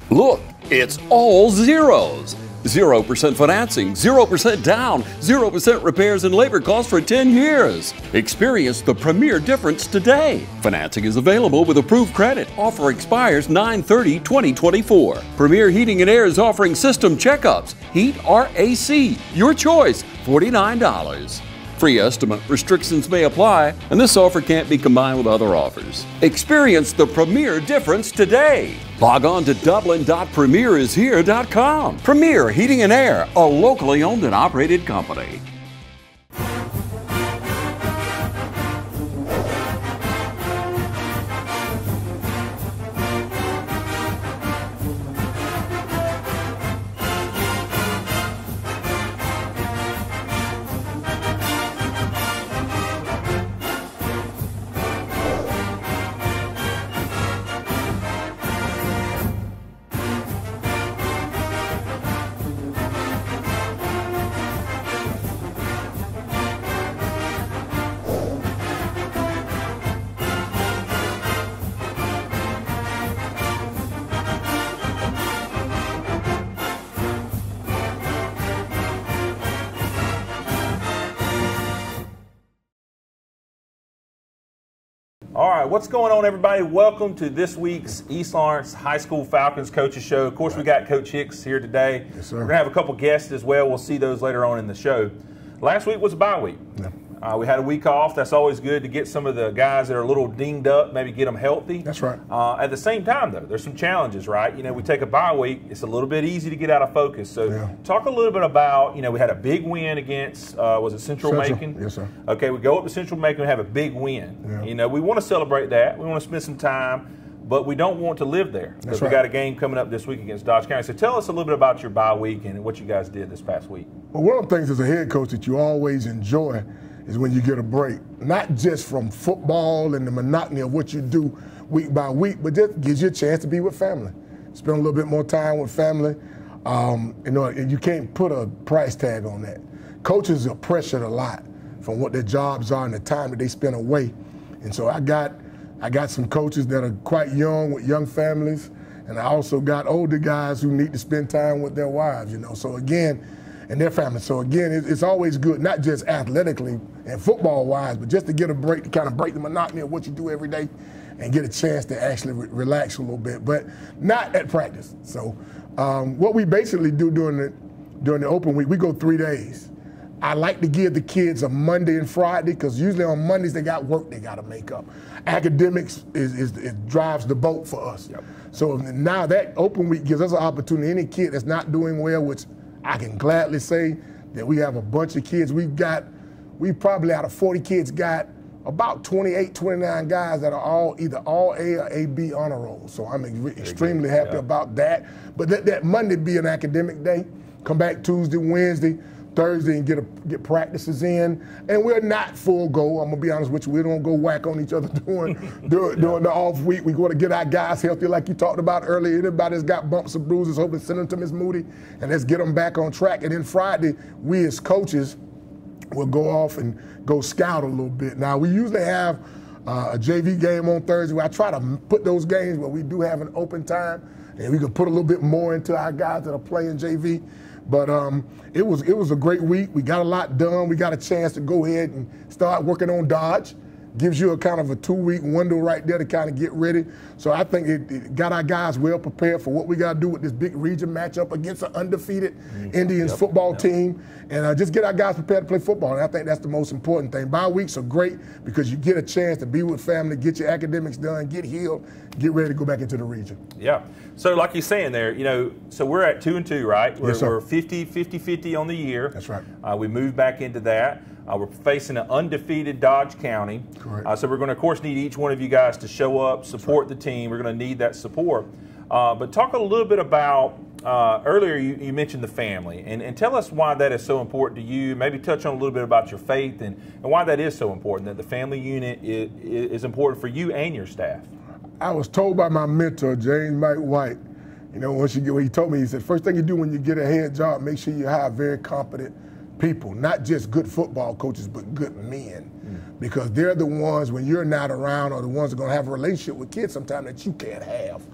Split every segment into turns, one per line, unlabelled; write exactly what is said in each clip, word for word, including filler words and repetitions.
Look, it's all zeros. zero percent financing, zero percent down, zero percent repairs and labor costs for ten years. Experience the premier difference today. Financing is available with approved credit. Offer expires nine thirty twenty twenty-four. Premier Heating and Air is offering system checkups. Heat or A C. Your choice, forty-nine dollars. Free estimate restrictions may apply, and this offer can't be combined with other offers. Experience the premier difference today. Log on to dublin dot premier is here dot com. Premier Heating and Air, a locally owned and operated company.
All right, what's going on, everybody? Welcome to this week's East Lawrence High School Falcons Coaches Show. Of course, we got Coach Hicks here today.
Yes, sir.
We're going to have a couple guests as well. We'll see those later on in the show. Last week was a bye week.
Yeah.
Uh, we had a week off. That's always good to get some of the guys that are a little dinged up, maybe get them healthy.
That's right.
Uh, at the same time, though, there's some challenges, right? You know, we take a bye week. It's a little bit easy to get out of focus. So
Yeah.
talk a little bit about, you know, we had a big win against, uh, was it Central,
Central.
Macon?
Yes, sir.
Okay, we go up to Central Macon and have a big win.
Yeah.
You know, we want to celebrate that. We want to spend some time, but we don't want to live there because
That's
we
right.
got a game coming up this week against Dodge County. So tell us a little bit about your bye week and what you guys did this past week.
Well, one of the things as a head coach that you always enjoy is when you get a break, not just from football and the monotony of what you do week by week, but just gives you a chance to be with family. Spend a little bit more time with family. Um, you know, and you can't put a price tag on that. Coaches are pressured a lot from what their jobs are and the time that they spend away. And so I got, I got some coaches that are quite young with young families, and I also got older guys who need to spend time with their wives, you know. So again, and their families. So again, it's always good, not just athletically and football-wise, but just to get a break, to kind of break the monotony of what you do every day and get a chance to actually re relax a little bit, but not at practice. So um, what we basically do during the, during the open week, we go three days. I like to give the kids a Monday and Friday because usually on Mondays they got work they got to make up. Academics is, is it drives the boat for us. Yep. So now that open week gives us an opportunity. Any kid that's not doing well, which I can gladly say that we have a bunch of kids. We've got, we probably out of forty kids got about twenty-eight, twenty-nine guys that are all either all A or A B honor roll. So I'm extremely happy yeah. about that. But that, that Monday be an academic day. Come back Tuesday, Wednesday, Thursday and get a, get practices in. And we're not full go. I'm gonna be honest with you. We don't go whack on each other during during, yeah. during the off week. We go to get our guys healthy, like you talked about earlier. Anybody's got bumps or bruises, hopefully send them to Miz Moody, and let's get them back on track. And then Friday, we as coaches will go off and go scout a little bit. Now we usually have uh, a J V game on Thursday. Where I try to put those games where we do have an open time, and we can put a little bit more into our guys that are playing J V. But um, it was it was a great week. We got a lot done. We got a chance to go ahead and start working on Dodge. Gives you a kind of a two-week window right there to kind of get ready. So I think it, it got our guys well prepared for what we got to do with this big region matchup against an undefeated mm-hmm. Indians yep. football yep. team. And uh, just get our guys prepared to play football. And I think that's the most important thing. Bye weeks are great because you get a chance to be with family, get your academics done, get healed, get ready to go back into the region.
Yeah. So like you're saying there, you know, so we're at two and two, right? We're,
yes, sir.
We're fifty, fifty, fifty on the year.
That's right.
Uh, we moved back into that. Uh, we're facing an undefeated Dodge County.
Correct.
Uh, so we're going to, of course, need each one of you guys to show up, support right. the team. We're going to need that support. Uh, but talk a little bit about, uh, earlier you, you mentioned the family, and, and tell us why that is so important to you. Maybe touch on a little bit about your faith and, and why that is so important, that the family unit is, is important for you and your staff.
I was told by my mentor, James Mike White, you know, once you get, when he told me, he said, first thing you do when you get a head job, make sure you hire very competent people, not just good football coaches, but good men. Mm. Because they're the ones, when you're not around, are the ones that are going to have a relationship with kids sometimes that you can't have.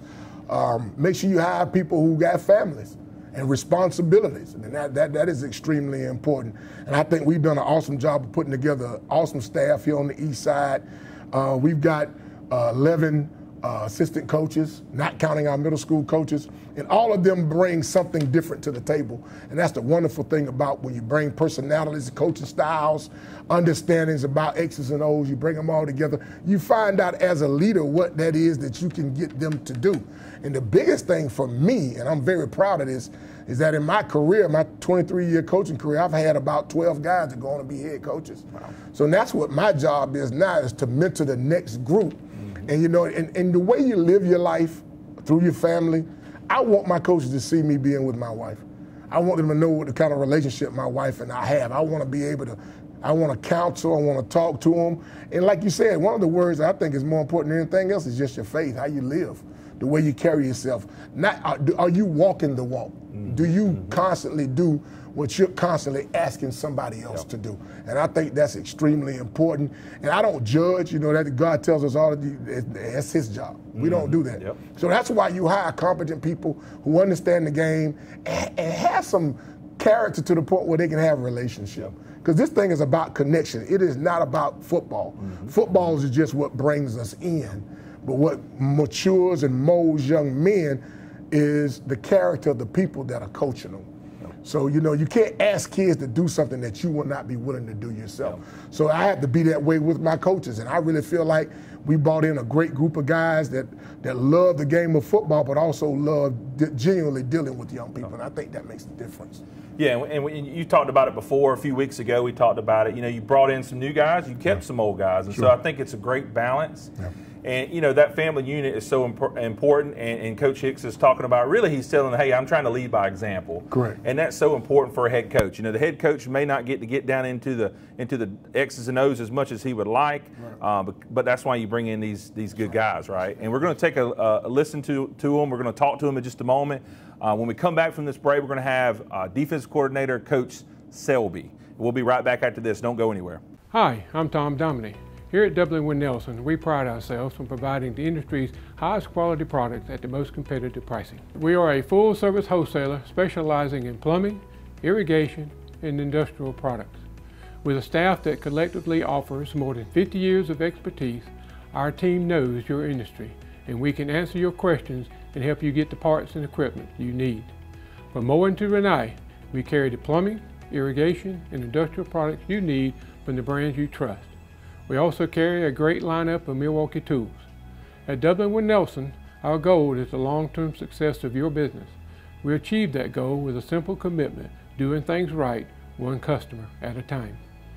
Um, make sure you hire people who got families and responsibilities, and that, that, that is extremely important. And I think we've done an awesome job of putting together an awesome staff here on the east side. Uh, we've got uh, eleven uh, assistant coaches, not counting our middle school coaches, and all of them bring something different to the table. And that's the wonderful thing about when you bring personalities, coaching styles, understandings about X's and O's, you bring them all together, you find out as a leader what that is that you can get them to do. And the biggest thing for me, and I'm very proud of this, is that in my career, my twenty-three year coaching career, I've had about twelve guys that go on to be head coaches. Wow. So that's what my job is now, is to mentor the next group. Mm-hmm. And you know, and, and the way you live your life through your family, I want my coaches to see me being with my wife. I want them to know what the kind of relationship my wife and I have. I want to be able to, I want to counsel, I want to talk to them. And like you said, one of the words I think is more important than anything else is just your faith, how you live, the way you carry yourself. Not, are, are you walking the walk? Mm-hmm. Do you mm-hmm. constantly do what you're constantly asking somebody else yep. to do? And I think that's extremely important. And I don't judge, you know, that God tells us all to do, that's his job. Mm-hmm. We don't do that. Yep. So that's why you hire competent people who understand the game and, and have some character to the point where they can have a relationship. Because this thing is about connection. It is not about football. Mm-hmm. Football is just what brings us in. But what matures and molds young men is the character of the people that are coaching them. Yep. So, you know, you can't ask kids to do something that you will not be willing to do yourself. Yep. So I have to be that way with my coaches. And I really feel like we brought in a great group of guys that, that love the game of football, but also love genuinely dealing with young people. And I think that makes a difference.
Yeah, and we, you talked about it before. A few weeks ago, we talked about it. You know, you brought in some new guys, you kept yeah. some old guys. And sure. so I think it's a great balance. Yeah. And, you know, that family unit is so imp- important, and, and Coach Hicks is talking about, really he's telling, hey, I'm trying to lead by example.
Correct.
And that's so important for a head coach. You know, the head coach may not get to get down into the into the X's and O's as much as he would like, right. uh, but, but that's why you bring in these these good guys, right? And we're going to take a, a listen to, to them. We're going to talk to them in just a moment. Uh, when we come back from this break, we're going to have uh, defensive coordinator Coach Selby. We'll be right back after this. Don't go anywhere.
Hi, I'm Tom Dominy. Here at W D I G Nelson, we pride ourselves on providing the industry's highest quality products at the most competitive pricing. We are a full-service wholesaler specializing in plumbing, irrigation, and industrial products. With a staff that collectively offers more than fifty years of expertise, our team knows your industry, and we can answer your questions and help you get the parts and equipment you need. From mowing to Renee, we carry the plumbing, irrigation, and industrial products you need from the brands you trust. We also carry a great lineup of Milwaukee tools. At W D I G Nelson, our goal is the long-term success of your business. We achieve that goal with a simple commitment, doing things right, one customer at a time.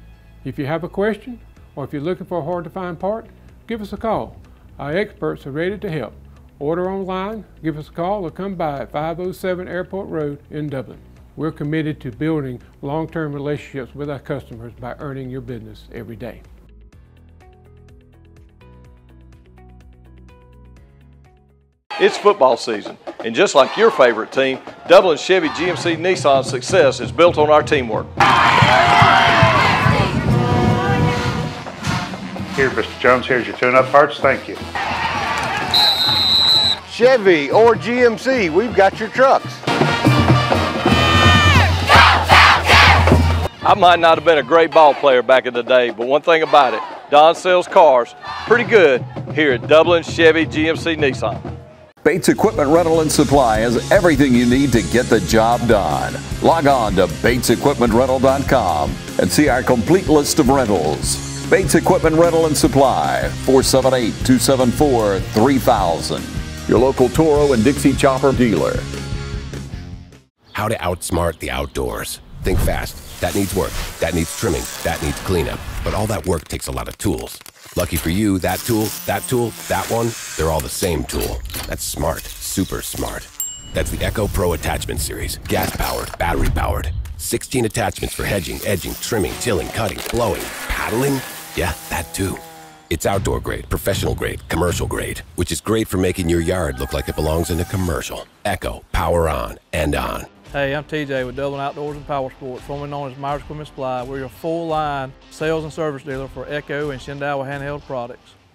If you have a question, or if you're looking for a hard-to-find part, give us a call. Our experts are ready to help. Order online, give us a call, or come by at five oh seven Airport Road in Dublin. We're committed to building long-term relationships with our customers by earning your business every day.
It's football season, and just like your favorite team, Dublin Chevy G M C Nissan's success is built on our teamwork.
Here, Mister Jones, here's your tune-up parts. Thank you.
Chevy or G M C, we've got your trucks.
I might not have been a great ball player back in the day, but one thing about it, Don sells cars pretty good here at Dublin Chevy G M C Nissan.
Bates Equipment Rental and Supply has everything you need to get the job done. Log on to bates equipment rental dot com and see our complete list of rentals. Bates Equipment Rental and Supply, four seven eight, two seven four, three thousand. Your local Toro and Dixie Chopper dealer.
How to outsmart the outdoors. Think fast. That needs work. That needs trimming. That needs cleanup. But all that work takes a lot of tools. Lucky for you, that tool, that tool, that one, they're all the same tool. That's smart. Super smart. That's the Echo Pro Attachment Series. Gas-powered, battery-powered. sixteen attachments for hedging, edging, trimming, tilling, cutting, blowing, paddling. Yeah, that too. It's outdoor grade, professional grade, commercial grade, which is great for making your yard look like it belongs in a commercial. Echo, power on and on.
Hey, I'm T J with Dublin Outdoors and Power Sports, formerly known as Myers Equipment Supply. We're your full-line sales and service dealer for Echo and Shindaiwa handheld products.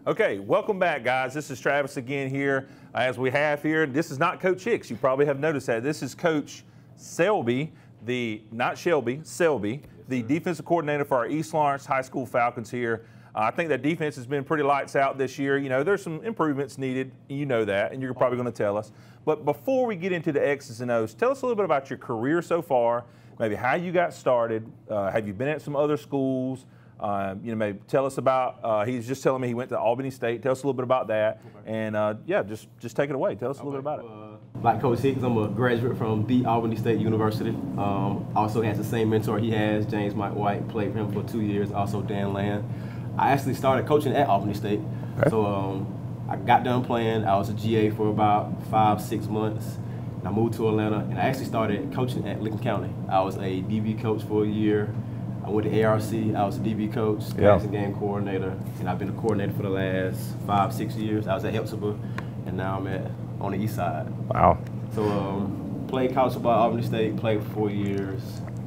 Okay, welcome back, guys. This is Travis again here, uh, as we have here. This is not Coach Hicks. You probably have noticed that. This is Coach Selby, the not Shelby, Selby, yes, the defensive coordinator for our East Lawrence High School Falcons here. Uh, I think that defense has been pretty lights out this year. You know, there's some improvements needed. You know that, and you're probably going to tell us. But before we get into the X's and O's, tell us a little bit about your career so far, maybe how you got started. Uh, have you been at some other schools? Um, you know, maybe tell us about, uh, he's just telling me he went to Albany State. Tell us a little bit about that. Okay. And, uh, yeah, just just take it away. Tell us a little okay. bit about it.
Uh, like Coach Hicks, I'm a graduate from the Albany State University. Um, also has the same mentor he has, James Mike White. Played for him for two years, also Dan Land. I actually started coaching at Albany State. Okay. So um, I got done playing. I was a G A for about five, six months. And I moved to Atlanta, and I actually started coaching at Lincoln County. I was a D B coach for a year. I went to A R C, I was a D B coach, passing game coordinator, and I've been a coordinator for the last five, six years. I was at Hepzibah, and now I'm at on the east side.
Wow.
So um, played college football at Albany State, played for four years,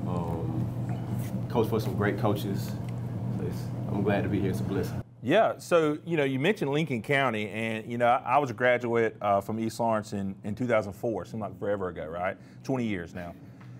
um, coached for some great coaches. So it's, I'm glad to be here, it's a blessing.
Yeah, so, you know, you mentioned Lincoln County, and, you know, I, I was a graduate uh, from East Lawrence in, in two thousand four, seemed like forever ago, right? twenty years now.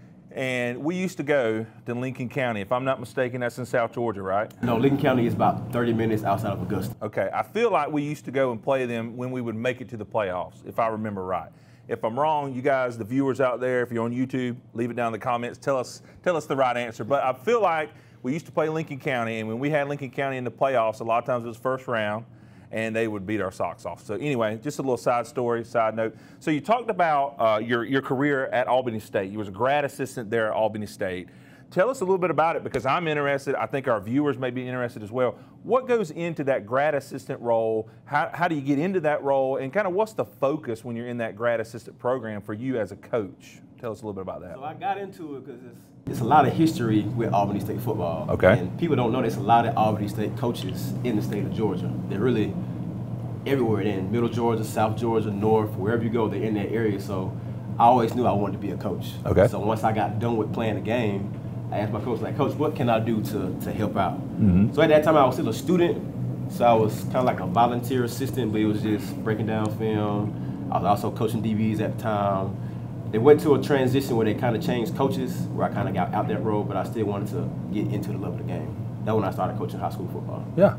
And we used to go to Lincoln County. If I'm not mistaken, that's in South Georgia, right?
No, Lincoln County is about thirty minutes outside of Augusta.
Okay, I feel like we used to go and play them when we would make it to the playoffs, if I remember right. If I'm wrong, you guys, the viewers out there, if you're on YouTube, leave it down in the comments. Tell us, tell us the right answer. But I feel like we used to play Lincoln County, and when we had Lincoln County in the playoffs, a lot of times it was first round, and they would beat our socks off. So anyway, just a little side story, side note. So you talked about uh, your, your career at Albany State. You was a grad assistant there at Albany State. Tell us a little bit about it, because I'm interested. I think our viewers may be interested as well. What goes into that grad assistant role? How, how do you get into that role? And kind of what's the focus when you're in that grad assistant program for you as a coach? Tell us a little bit about that.
So I got into it because it's, it's a lot of history with Albany State football.
Okay.
And people don't know there's a lot of Albany State coaches in the state of Georgia. They're really everywhere in Middle Georgia, South Georgia, North, wherever you go, they're in that area. So I always knew I wanted to be a coach.
Okay.
So once I got done with playing the game, I asked my coach, like, Coach, what can I do to, to help out?
Mm-hmm.
So at that time, I was still a student. So I was kind of like a volunteer assistant, but it was just breaking down film. I was also coaching D Bs at the time. They went to a transition where they kind of changed coaches, where I kind of got out that role, but I still wanted to get into the level of the game. That's when I started coaching high school football.
Yeah.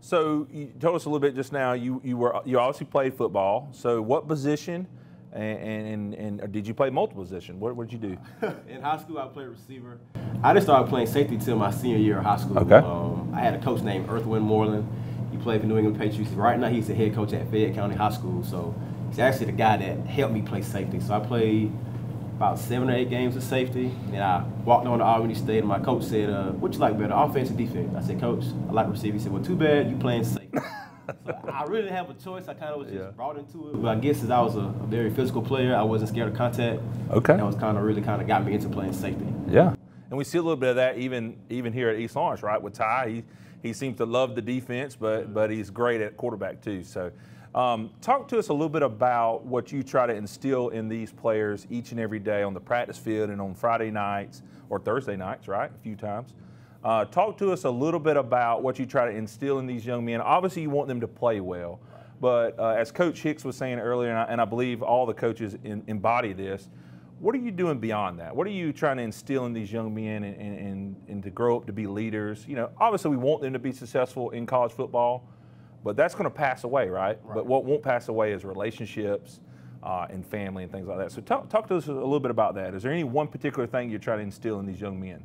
So you told us a little bit just now. You you were you obviously played football. So what position, and and, and did you play multiple positions? What what did you do?
In high school, I played receiver. I didn't start playing safety till my senior year of high school.
Okay.
Um, I had a coach named Earthwind Moreland. He played for New England Patriots. Right now, he's the head coach at Fayette County High School. So he's actually the guy that helped me play safety. So I played about seven or eight games of safety, and I walked on to Albany State, and my coach said, uh, what you like better, offense or defense? I said, Coach, I like receiver. He said, well, too bad you playing safety. So I really didn't have a choice. I kind of was just yeah. brought into it. But I guess since I was a, a very physical player, I wasn't scared of contact.
Okay.
That was kind of really kind of got me into playing safety.
Yeah. And we see a little bit of that even even here at East Lawrence, right? With Ty, he he seems to love the defense, but but he's great at quarterback too. So um, talk to us a little bit about what you try to instill in these players each and every day on the practice field and on Friday nights or Thursday nights, right? A few times. Uh, talk to us a little bit about what you try to instill in these young men. Obviously, you want them to play well, but uh, as Coach Hicks was saying earlier, and I, and I believe all the coaches in, embody this, what are you doing beyond that? What are you trying to instill in these young men and, and, and, and to grow up to be leaders? You know, obviously we want them to be successful in college football, but that's going to pass away, right? right? But what won't pass away is relationships uh, and family and things like that. So talk, talk to us a little bit about that. Is there any one particular thing you're trying to instill in these young men?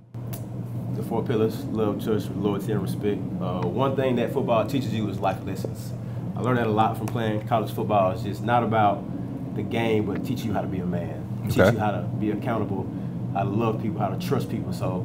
The four pillars: love, trust, loyalty, and respect. Uh, one thing that football teaches you is life lessons. I learned that a lot from playing college football. It's just not about the game, but teach you how to be a man. Teach okay. you how to be accountable, how to love people, how to trust people. So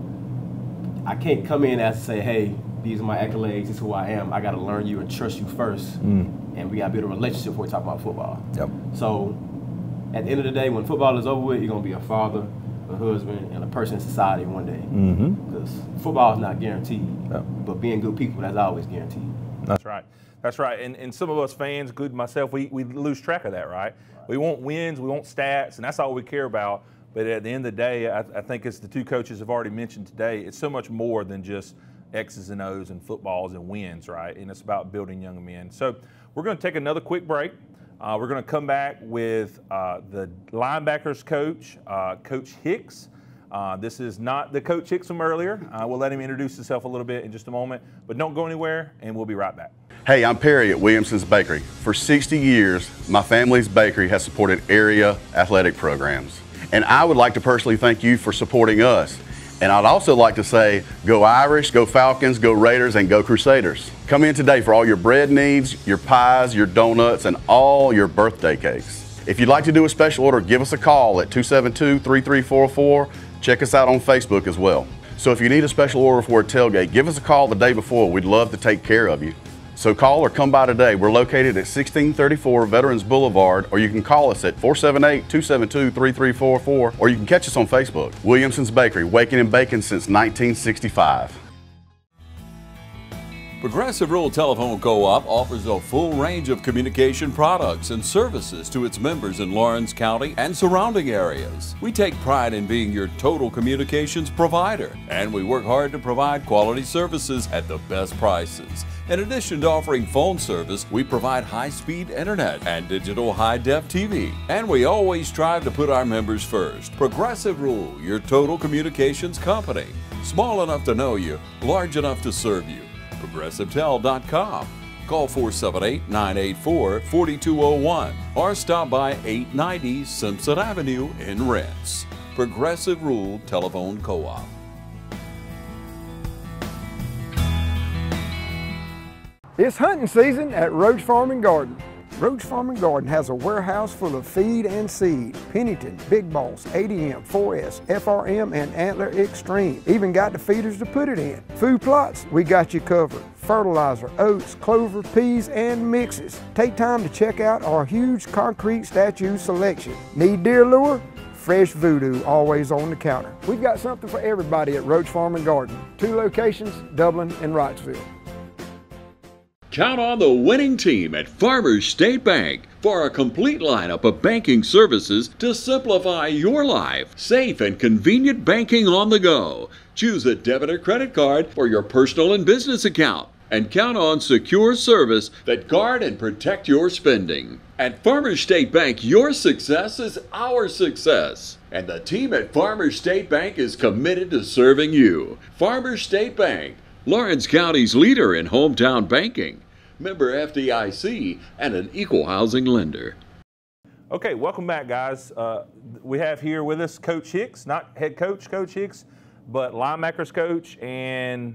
I can't come in and say, hey, these are my accolades, this is who I am. I got to learn you and trust you first. Mm. And we got to build a relationship before we talk about football. Yep. So at the end of the day, when football is over with, you're going to be a father, a husband, and a person in society one day. Because mm-hmm. football is not guaranteed, yep. but being good people, that's always guaranteed.
That's right. That's right. And, and some of us fans, including myself, we, we lose track of that, right? right? We want wins, we want stats, and that's all we care about. But at the end of the day, I, I think as the two coaches have already mentioned today, it's so much more than just X's and O's and footballs and wins, right? And it's about building young men. So we're going to take another quick break. Uh, we're going to come back with uh, the linebackers coach, uh, Coach Hicks. Uh, this is not the Coach Hicks from earlier. Uh, we'll let him introduce himself a little bit in just a moment, but don't go anywhere, and we'll be right back.
Hey, I'm Perry at Williamson's Bakery. For sixty years, my family's bakery has supported area athletic programs. And I would like to personally thank you for supporting us. And I'd also like to say, go Irish, go Falcons, go Raiders, and go Crusaders. Come in today for all your bread needs, your pies, your donuts, and all your birthday cakes. If you'd like to do a special order, give us a call at two seven two, three three four four. Check us out on Facebook as well. So if you need a special order for a tailgate, give us a call the day before. We'd love to take care of you. So call or come by today. We're located at sixteen thirty-four Veterans Boulevard, or you can call us at four seven eight, two seven two, three three four four, or you can catch us on Facebook. Williamson's Bakery, waking and baking since nineteen sixty-five.
Progressive Rural Telephone Co-op offers a full range of communication products and services to its members in Lawrence County and surrounding areas. We take pride in being your total communications provider, and we work hard to provide quality services at the best prices. In addition to offering phone service, we provide high-speed internet and digital high-def T V. And we always strive to put our members first. Progressive Rural, your total communications company. Small enough to know you, large enough to serve you. Progressive Tel dot com. Call four seven eight, nine eight four, four two zero one or stop by eight ninety Simpson Avenue in Rents. Progressive Rural Telephone Co-op.
It's hunting season at Roach Farm and Garden. Roach Farm and Garden has a warehouse full of feed and seed. Pennington, Big Boss, A D M, four S, F R M, and Antler Extreme. Even got the feeders to put it in. Food plots, we got you covered. Fertilizer, oats, clover, peas, and mixes. Take time to check out our huge concrete statue selection. Need deer lure? Fresh Voodoo always on the counter. We've got something for everybody at Roach Farm and Garden. Two locations, Dublin and Wrightsville.
Count on the winning team at Farmers State Bank for a complete lineup of banking services to simplify your life. Safe and convenient banking on the go. Choose a debit or credit card for your personal and business account. And count on secure service that guard and protect your spending. At Farmers State Bank, your success is our success. And the team at Farmers State Bank is committed to serving you. Farmers State Bank, Lawrence County's leader in hometown banking. Member F D I C and an equal housing lender.
Okay, welcome back, guys. Uh, we have here with us Coach Hicks, not head coach, Coach Hicks, but linebackers coach and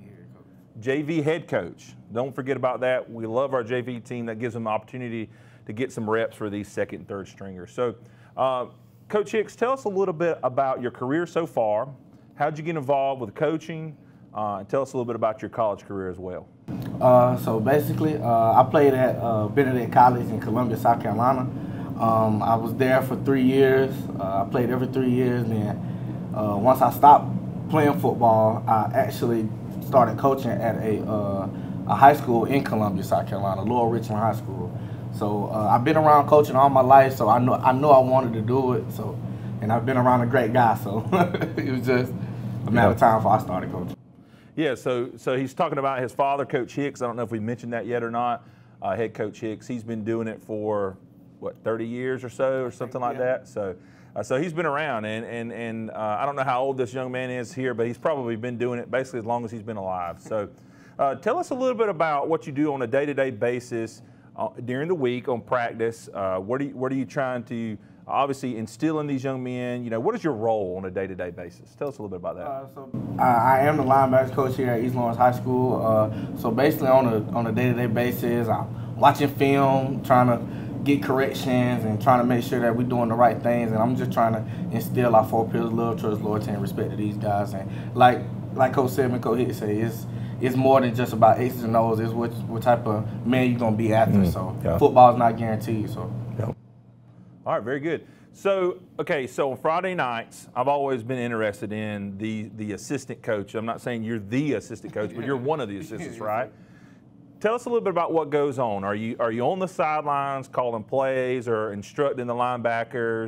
J V head coach. Don't forget about that. We love our J V team. That gives them the opportunity to get some reps for these second and third stringers. So, uh, Coach Hicks, tell us a little bit about your career so far. How'd you get involved with coaching? Uh, and tell us a little bit about your college career as well.
Uh, so basically, uh, I played at uh, Benedict College in Columbia, South Carolina. Um, I was there for three years. Uh, I played every three years. And then uh, once I stopped playing football, I actually started coaching at a, uh, a high school in Columbia, South Carolina, Lower Richland High School. So uh, I've been around coaching all my life, so I know I know I wanted to do it. So, and I've been around a great guy, so it was just a matter of time before I started coaching.
Yeah, so so he's talking about his father, Coach Hicks. I don't know if we mentioned that yet or not. Uh, head Coach Hicks. He's been doing it for what, thirty years or so, or something like that. So, uh, so he's been around, and and and uh, I don't know how old this young man is here, but he's probably been doing it basically as long as he's been alive. So, uh, tell us a little bit about what you do on a day-to-day basis uh, during the week on practice. Uh, what are you what are you trying to obviously instill in these young men? You know, what is your role on a day-to-day basis? Tell us a little bit about that.
Uh, so uh, I am the linebackers coach here at East Lawrence High School. Uh, so basically on a on a day-to-day basis, I'm watching film, trying to get corrections and trying to make sure that we're doing the right things. And I'm just trying to instill our four pillars: love, trust, loyalty, and respect to these guys. And like like Coach Seven and Coach Hicks say, it's it's more than just about X's and O's. It's what what type of man you're gonna be after. Mm, so yeah. Football is not guaranteed. So.
Yeah. All right, very good. So, okay, so on Friday nights, I've always been interested in the the assistant coach. I'm not saying you're the assistant coach, but you're one of the assistants, right? Tell us a little bit about what goes on. Are you are you on the sidelines calling plays or instructing the linebackers?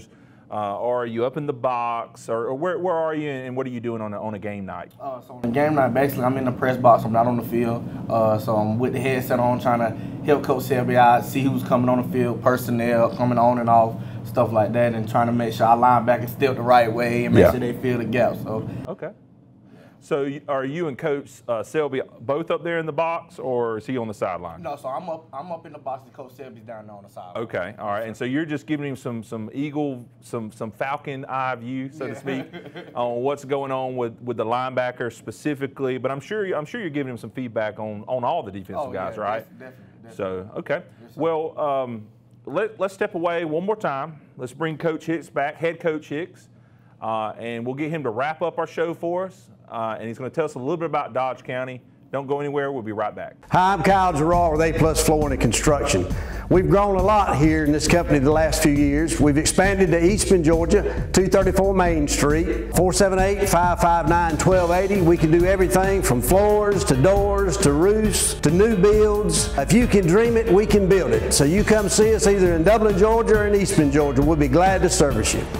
Uh, or are you up in the box, or, or where, where are you, and what are you doing on a, on a game night?
Uh, so on the game night, basically, I'm in the press box. I'm not on the field. Uh, so I'm with the headset on, trying to help Coach Selby out, see who's coming on the field, personnel coming on and off, stuff like that, and trying to make sure our linebackers step the right way and make
Yeah.
sure they fill the gap. So
okay. So you- are you and Coach uh, Selby both up there in the box, or is he on the sideline?
no, so I'm up. I'm up in the box, and Coach Selby's down there on the side.
Okay, all right, and so you're just giving him some some eagle, some some falcon eye view, so
Yeah.
to speak, on what's going on with, with the linebacker specifically. But I'm sure you, I'm sure you're giving him some feedback on, on all the defensive
Oh,
guys,
yeah,
right?
Definitely, definitely.
So okay, well, um, let let's step away one more time. Let's bring Coach Hicks back, Head Coach Hicks, uh, and we'll get him to wrap up our show for us. Uh, and he's going to tell us a little bit about Dodge County. Don't go anywhere. We'll be right back.
Hi, I'm Kyle Gerard with A Plus Flooring and Construction. We've grown a lot here in this company the last few years. We've expanded to Eastman, Georgia, two thirty-four Main Street, four seven eight, five five nine, one two eight zero. We can do everything from floors to doors to roofs to new builds. If you can dream it, we can build it. So you come see us either in Dublin, Georgia or in Eastman, Georgia. We'll be glad to service you.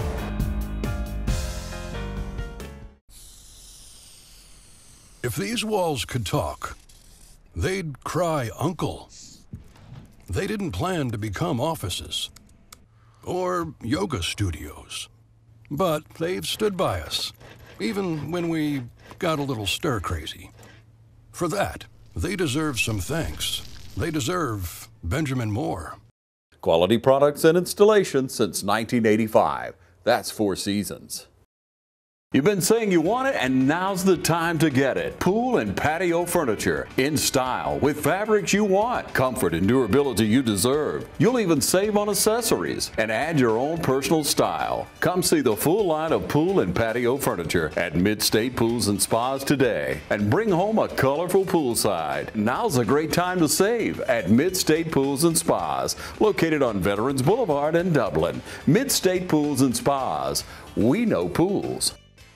If these walls could talk, they'd cry uncle. They didn't plan to become offices or yoga studios, but they've stood by us, even when we got a little stir-crazy. For that, they deserve some thanks. They deserve Benjamin Moore.
Quality products and installation since nineteen eighty-five. That's Four Seasons. You've been saying you want it, and now's the time to get it. Pool and patio furniture in style with fabrics you want, comfort and durability you deserve. You'll even save on accessories and add your own personal style. Come see the full line of pool and patio furniture at Mid-State Pools and Spas today and bring home a colorful poolside. Now's a great time to save at Mid-State Pools and Spas, located on Veterans Boulevard in Dublin. Mid-State Pools and Spas. We know pools.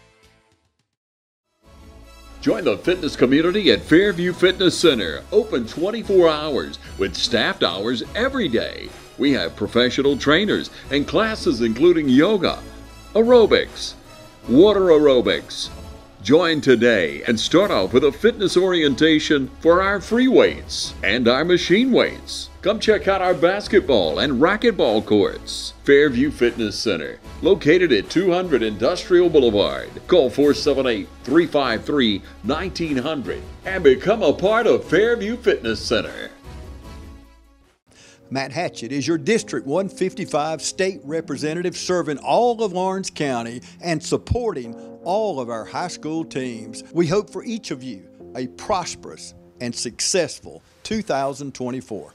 Join the fitness community at Fairview Fitness Center, open twenty-four hours with staffed hours every day. We have professional trainers and classes including yoga, aerobics, water aerobics. Join today and start off with a fitness orientation for our free weights and our machine weights. Come check out our basketball and racquetball courts. Fairview Fitness Center, located at two hundred Industrial Boulevard. Call four seven eight, three five three, one nine zero zero and become a part of Fairview Fitness Center.
Matt Hatchett is your District one fifty-five state representative serving all of Orange County and supporting all of our high school teams. We hope for each of you a prosperous and successful two thousand twenty-four.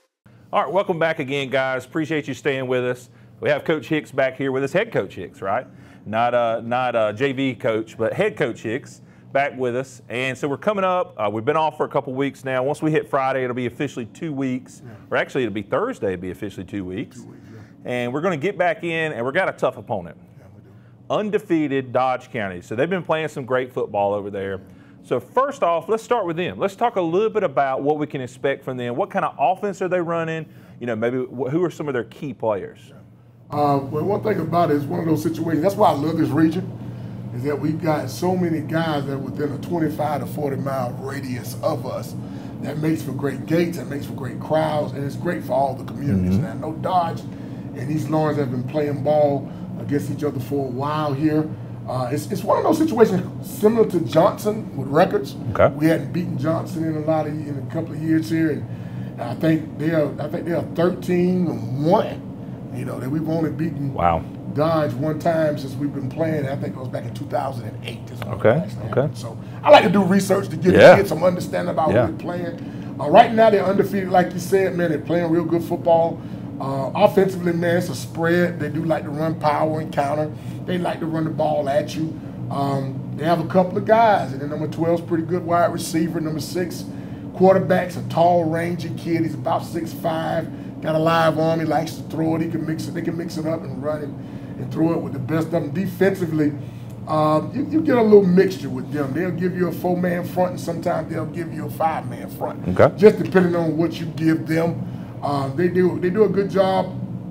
All right, welcome back again, guys. Appreciate you staying with us. We have Coach Hicks back here with us, Head Coach Hicks, right? Not uh, not uh, J V coach, but Head Coach Hicks back with us. And so we're coming up. Uh, we've been off for a couple weeks now. Once we hit Friday, it'll be officially two weeks. Yeah. Or actually, it'll be Thursday, it'll be officially two weeks. Two weeks yeah. And we're going to get back in, and we've got a tough opponent. Yeah, we do. Undefeated Dodge County. So they've been playing some great football over there. So first off, let's start with them. Let's talk a little bit about what we can expect from them. What kind of offense are they running? You know, maybe who are some of their key players?
Uh, well, one thing about it is one of those situations. That's why I love this region, is that we've got so many guys that are within a twenty-five to forty mile radius of us. That makes for great gates, that makes for great crowds, and it's great for all the communities. Mm-hmm. Now, I know Dodge and East Lawrence have been playing ball against each other for a while here. Uh, it's, it's one of those situations similar to Johnson with records. Okay. We hadn't beaten Johnson in a lot of in a couple of years here, and I think they are I think they are thirteen and one. You know that we've only beaten
wow.
Dodge one time since we've been playing. I think it was back in two thousand eight.
Okay. Okay.
So I like to do research to get, yeah. get some understanding about yeah. who they're playing. Uh, right now they're undefeated, like you said, man. They're playing real good football. Uh, offensively, man, it's a spread. They do like to run power and counter. They like to run the ball at you. Um, they have a couple of guys, and then number twelve is pretty good wide receiver. Number six, quarterback's a tall, rangy kid. He's about six five. Got a live arm. He likes to throw it. He can mix it. They can mix it up and run it and throw it with the best of them. Defensively, um, you, you get a little mixture with them. They'll give you a four-man front, and sometimes they'll give you a five-man front.
Okay.
Just depending on what you give them. Um, they do they do a good job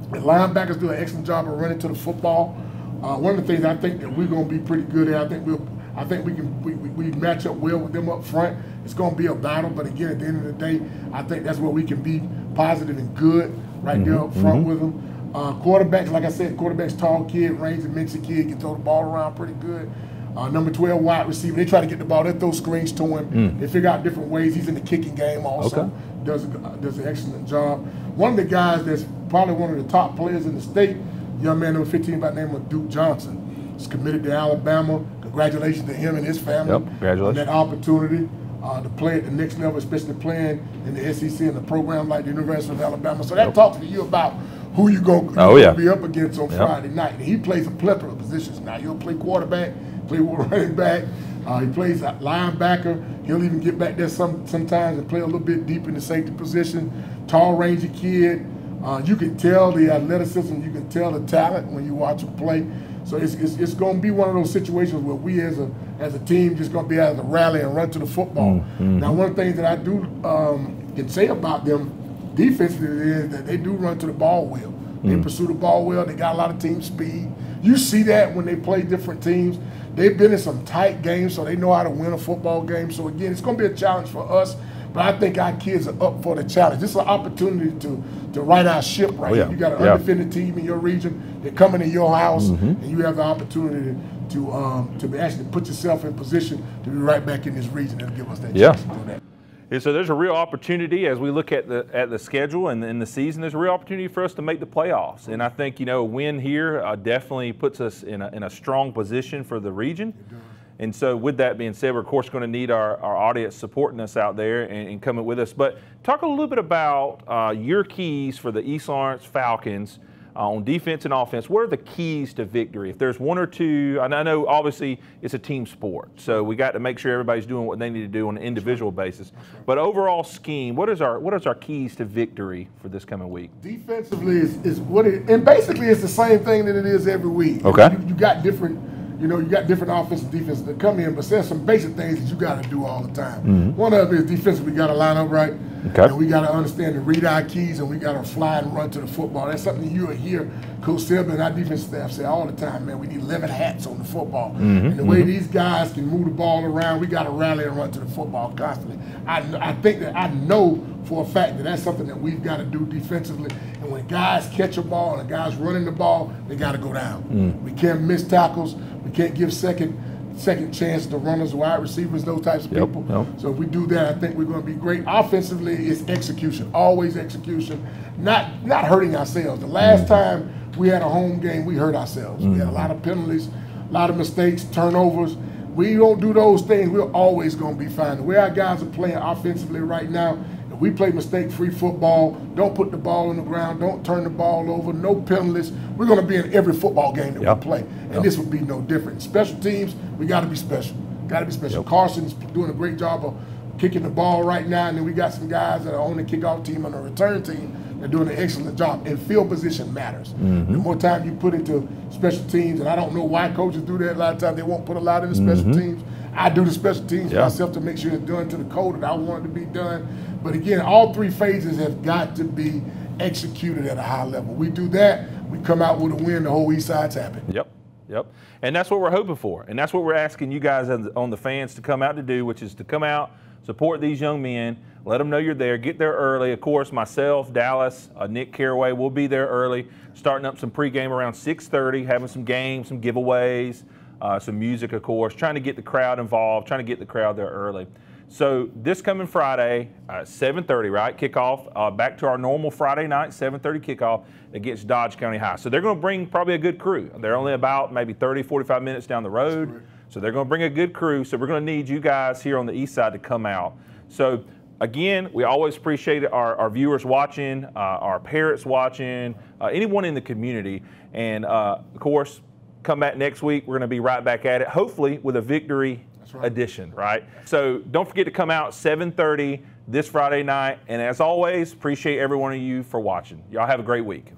The linebackers do an excellent job of running to the football. Uh, one of the things I think that we're going to be pretty good at, I think we'll, I think we can we, we, we match up well with them up front. It's going to be a battle, but again, at the end of the day, I think that's where we can be positive and good right mm-hmm. there up front mm-hmm. with them. Uh, quarterbacks, like I said, quarterbacks, tall kid, range and mixed kid, can throw the ball around pretty good. Uh, number twelve, wide receiver, they try to get the ball, they throw screens to him. Mm. They figure out different ways. He's in the kicking game also. Okay. Does, a, does an excellent job. One of the guys that's probably one of the top players in the state, young man number fifteen by the name of Duke Johnson. He's committed to Alabama. Congratulations to him and his family
yep, congratulations.
on that opportunity uh, to play at the next level, especially playing in the S E C and a program like the University of Alabama. So that yep. talks to you about who you're going
oh, yeah.
to be up against on
yep.
Friday night. And he plays a plethora of positions. Now, he'll play quarterback, play running back, uh, he plays linebacker. He'll even get back there some sometimes and play a little bit deep in the safety position. Tall, rangy kid. Uh, you can tell the athleticism, you can tell the talent when you watch him play. So it's, it's, it's going to be one of those situations where we as a as a team just going to be able to rally and run to the football. Mm-hmm. Now, one of the things that I do um, can say about them defensively is that they do run to the ball well. They mm. pursue the ball well. They got a lot of team speed. You see that when they play different teams. They've been in some tight games, so they know how to win a football game. So, again, it's going to be a challenge for us, but I think our kids are up for the challenge. This is an opportunity to, to right our ship right oh, yeah. here. You got an yeah. undefeated team in your region. They're coming to your house, mm-hmm. and you have the opportunity to um, to actually put yourself in position to be right back in this region and give us that
yeah.
chance to do that.
And so there's a real opportunity as we look at the at the schedule and in the season. There's a real opportunity for us to make the playoffs, and I think you know a win here uh, definitely puts us in a, in a strong position for the region. And so with that being said, we're of course going to need our, our audience supporting us out there and, and coming with us. But talk a little bit about uh, your keys for the East Lawrence Falcons uh, on defense and offense. What are the keys to victory? If there's one or two, and I know obviously it's a team sport, so we got to make sure everybody's doing what they need to do on an individual basis. But overall scheme, what is our what is our keys to victory for this coming week?
Defensively is, is what it, and basically it's the same thing that it is every week.
Okay.
You, you got different. You know, you got different offensive defense that come in, but there's some basic things that you got to do all the time. Mm-hmm. One of it is defensively, we got to line up right.
Okay.
And we got to understand and read our keys, and we got to fly and run to the football. That's something you will hear Coach Silva and our defense staff say all the time, man, we need eleven hats on the football. Mm-hmm. And the way mm-hmm. these guys can move the ball around, we got to rally and run to the football constantly. I, I think that I know for a fact that that's something that we've got to do defensively. And when guys catch a ball and the guys running the ball, they got to go down. Mm. We can't miss tackles. We can't give second second chance to runners, wide receivers, those types of
yep,
people.
Yep.
So if we do that, I think we're going to be great. Offensively, it's execution, always execution, not not hurting ourselves. The last mm. time we had a home game, we hurt ourselves. Mm. We had a lot of penalties, a lot of mistakes, turnovers. We don't do those things, we're always going to be fine. The way our guys are playing offensively right now, if we play mistake-free football, don't put the ball on the ground, don't turn the ball over, no penalties, we're going to be in every football game that yep. we play. And yep. this would be no different. Special teams, we got to be special. Got to be special. Yep. Carson's doing a great job of kicking the ball right now, and then we got some guys that are on the kickoff team and the return team. They're doing an excellent job, and field position matters. Mm-hmm. The more time you put into special teams, and I don't know why coaches do that a lot of times, they won't put a lot in the special mm-hmm. teams. I do the special teams yeah. myself to make sure it's done to the code that I want it to be done. But again, all three phases have got to be executed at a high level. We do that, we come out with a win, the whole East Side's happy.
Yep, yep. And that's what we're hoping for. And that's what we're asking you guys on the fans to come out to do, which is to come out, support these young men, let them know you're there, get there early. Of course, myself, Dallas, uh, Nick Caraway will be there early, starting up some pregame around six thirty, having some games, some giveaways, uh, some music, of course, trying to get the crowd involved, trying to get the crowd there early. So this coming Friday, uh, seven thirty, right, kickoff, uh, back to our normal Friday night, seven thirty kickoff against Dodge County High. So they're going to bring probably a good crew. They're only about maybe thirty, forty-five minutes down the road. So they're going to bring a good crew. So we're going to need you guys here on the east side to come out. So again, we always appreciate our, our viewers watching, uh, our parents watching, uh, anyone in the community. And uh, of course, come back next week. We're going to be right back at it, hopefully with a victory right. edition, right? So don't forget to come out seven thirty this Friday night. And as always, appreciate every one of you for watching. Y'all have a great week.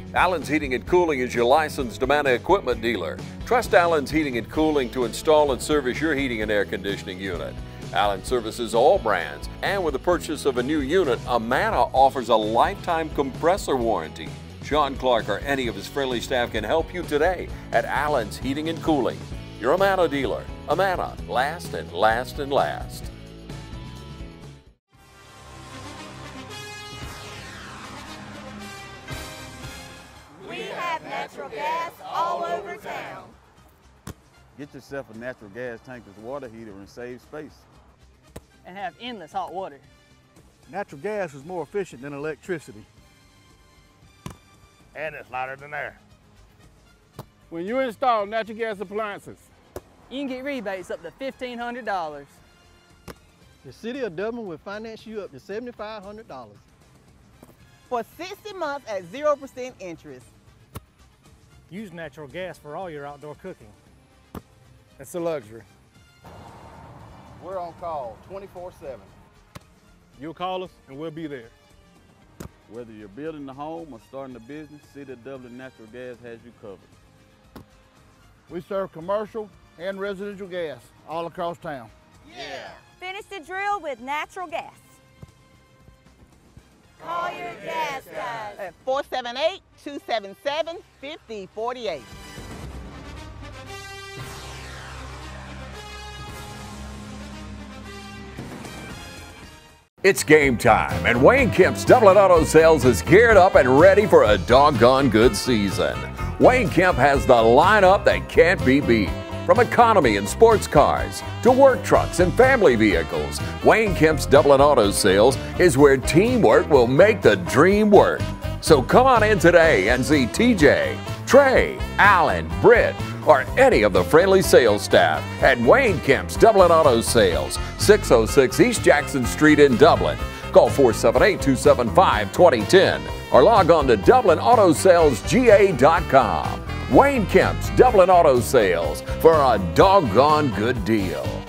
Allen's Heating and Cooling is your licensed Amana equipment dealer. Trust Allen's Heating and Cooling to install and service your heating and air conditioning unit. Allen services all brands, and with the purchase of a new unit, Amana offers a lifetime compressor warranty. Sean Clark or any of his friendly staff can help you today at Allen's Heating and Cooling. Your Amana dealer. Amana, last and last and last.
We have natural gas all over town.
Get yourself a natural gas tankless water heater and save space.
And have endless hot water.
Natural gas is more efficient than electricity.
And it's lighter than air.
When you install natural gas appliances,
you can get rebates up to fifteen hundred dollars.
The City of Dublin will finance you up to seven thousand five hundred dollars.
For sixty months at zero percent interest.
Use natural gas for all your outdoor cooking.
It's a luxury.
We're on call twenty-four seven.
You'll call us and we'll be there.
Whether you're building a home or starting a business, City of Dublin Natural Gas has you covered.
We serve commercial and residential gas all across town.
Yeah. Finish the drill with natural gas. Call your gas guys
at four seven eight, two seven seven, five zero four eight.
It's game time, and Wayne Kemp's Dublin Auto Sales is geared up and ready for a doggone good season. Wayne Kemp has the lineup that can't be beat. From economy and sports cars to work trucks and family vehicles, Wayne Kemp's Dublin Auto Sales is where teamwork will make the dream work. So come on in today and see T J, Trey, Alan, Britt, or any of the friendly sales staff at Wayne Kemp's Dublin Auto Sales, six oh six East Jackson Street in Dublin. Call four seven eight, two seven five, two oh one oh or log on to Dublin Auto Sales G A dot com. Wayne Kemp's Dublin Auto Sales for a doggone good deal.